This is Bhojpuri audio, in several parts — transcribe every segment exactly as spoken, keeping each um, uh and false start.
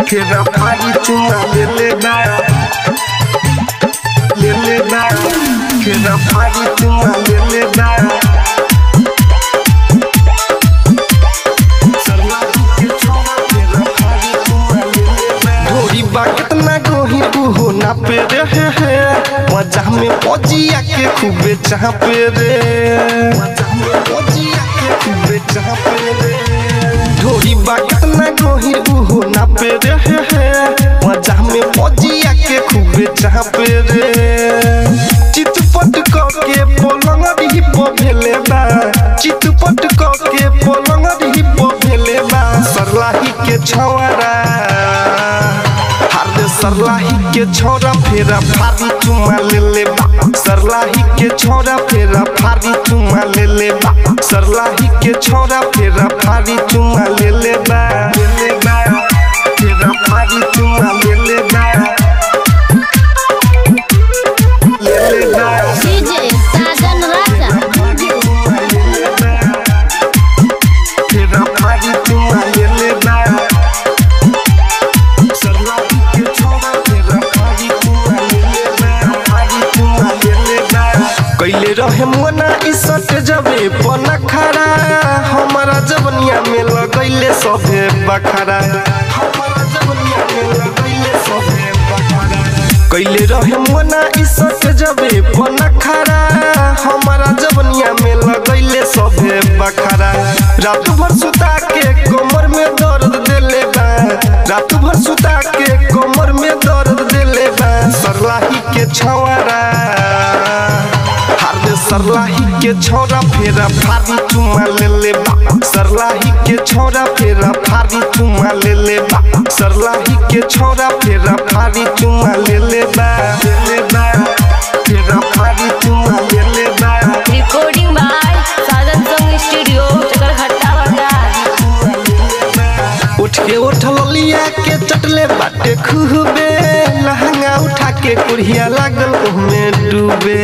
फेरा फारी चुमा ले ले बा ले ले बा फेरा फारी चुमा ले ले बा कितना गोही हो ना पे रे है मजा में पजिया के खूबे चाह पे रे मजा में पजिया के खूबे चाह पे रे ढोरी बा कितना गोही हो ना पे रे है मजा में पजिया के खूबे चाह पे रे चितपट क के पलंग री प भेले बा चितपट क के पलंग री प भेले बा सरलाही के छवारा सरलाही के छोरा फेरा फारी चुमा ले ले बा सरलाही के छोरा फेरा फारी चुमा ले ले बा सरलाही के छोरा फेरा फारी चुमा ले ले बा ले ले बा फेरा फारी चुमा ले ले बा ले ले बा डीजे साजन राजा फेरा फारी चुमा ले ले बा कैले रहे मना इसट जबे पना खड़ा हमारा जवनिया में लगैले सभे बखरा हमारा जवनिया में लगैले सभे बखरा कैले रहे मना इसट जबे पना खड़ा हमारा जवनिया में लगैले सभे बखरा रात भर सुता के कमर में दर्द देले बा रात भर सुता के कमर में दर्द देले बा सरलाही के छवारा सरलाही के छोरा फेरा फारी चुमा ले ले बा सरलाही के छोरा फेरा फारी चुमा ले ले बा सरलाही के छोरा फेरा फारी चुमा ले ले बा ले ले बा फेरा फारी चुमा ले ले बा recording by Sajan song studio Chakarhatta Bazar उठ के उठल लिया के चटले बाटे खूबे लहंगा उठा के कुड़िया लागल ओमे डूबे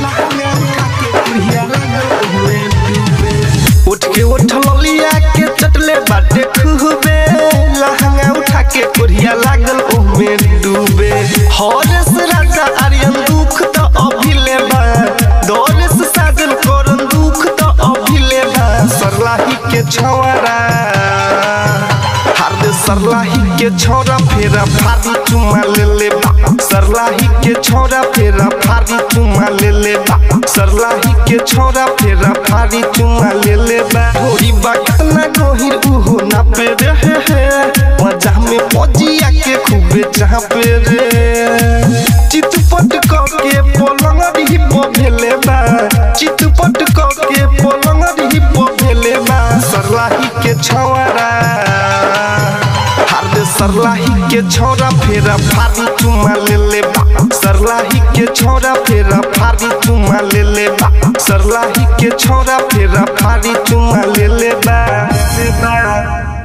उठ के उठल लिया के चटले बाटे खूबे लहंगा उठा के कुड़िया लागल ओमे डूबे हरेस राजा आर्यन दुख तो अभिले बा दौरेस साजन करन दुख तो अभिले बा सरलाही के छवारा सरलाही के छोरा फेरा फारी चुमा ले ले बा सरलाही के छोरा फेरा फारी चुमा ले ले बा सरलाही के छोरा फेरा फारी चुमा ले ले बा ढोरी बा कितना गोही हो ना पे रे है मजा में पजिया के खूबे चाह पे रे चितपट क के पलंग री प भेले बा चितपट क के पलंग री प भेले बा सरलाही के छवारा सरलाही के छोरा फेरा फारी चुमा ले ले बा सरलाही के छोरा फेरा फारी चुमा ले ले बा सरलाही के छोरा फेरा फारी चुमा ले ले बा।